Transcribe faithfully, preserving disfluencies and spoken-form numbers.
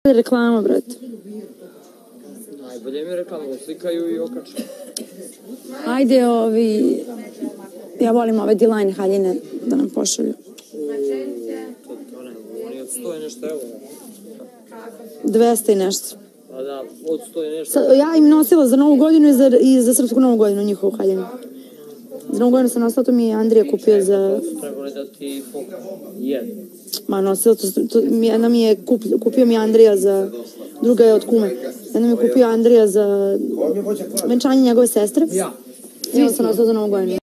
Reklama, brate. Najbolje mi je reklama, slikaju i okaču. Ajde, ovi... Ja volim ove D-line haljine da nam pošalju. Oni od sto i nešto evo. dvesta i nešto. Pa da, od sto i nešto. Sad, ja im nosila za Novu godinu i za, i za Srpsku Novu godinu njihovu haljinu. Za Novu godinu sam nosila, to mi je Andrija kupio za... Trebalo da ti jedan. Ma nosila, to, to, jedna mi je kup, kupio mi Andrija za... Druga je od kume. Jedna mi je kupio Andrija za venčanje njegove sestre. Ja. I onda sam nosila za Novu godinu.